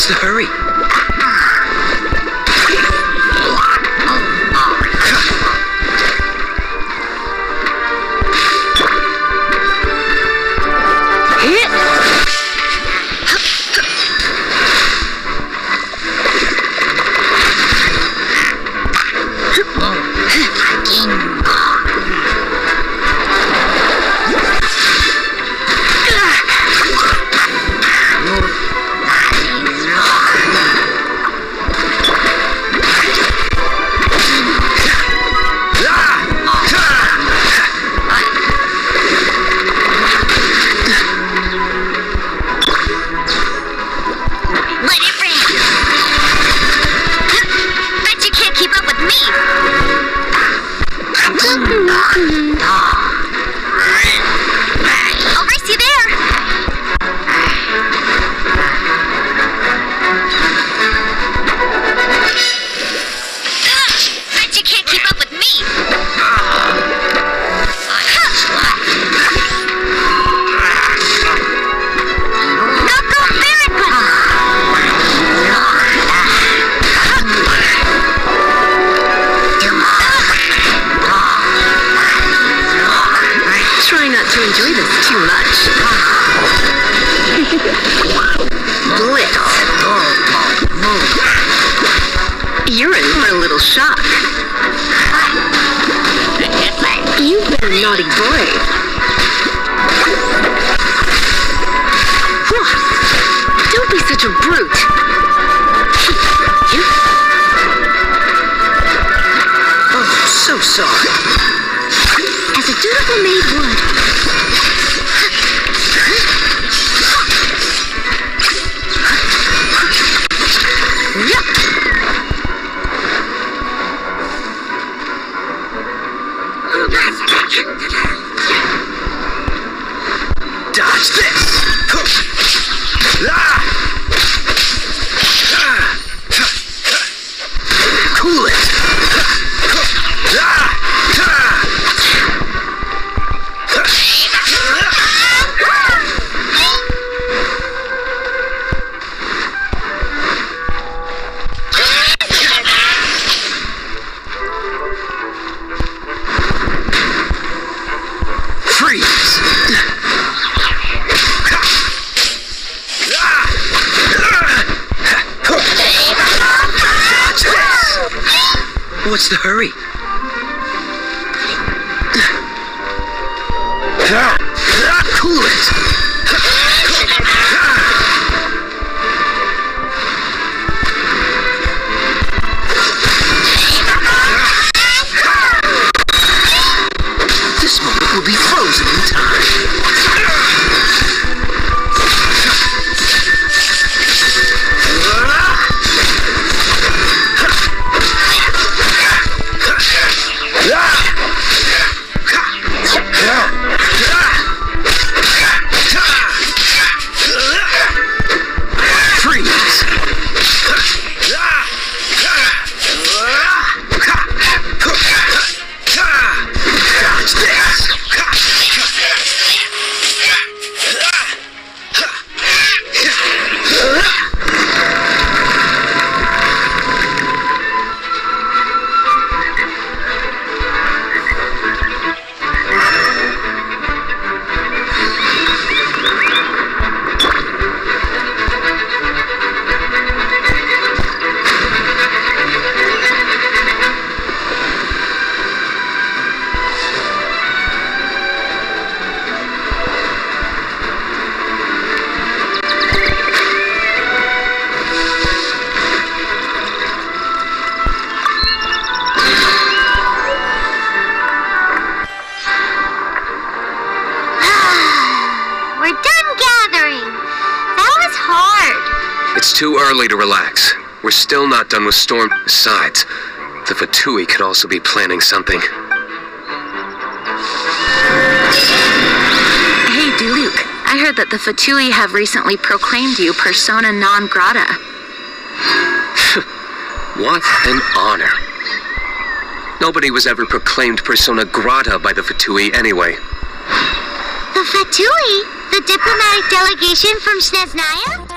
What's the hurry? You're in for a little shock. You've been a naughty boy. Don't be such a brute. Oh, so sorry. As a dutiful maid would. Dodge this! Cool it! What's the hurry? Cool it! This moment will be frozen in time. It's too early to relax. We're still not done with Storm. Besides, the Fatui could also be planning something. Hey, Diluc, I heard that the Fatui have recently proclaimed you persona non grata. What an honor. Nobody was ever proclaimed persona grata by the Fatui anyway. The Fatui? The diplomatic delegation from Snezhnaya?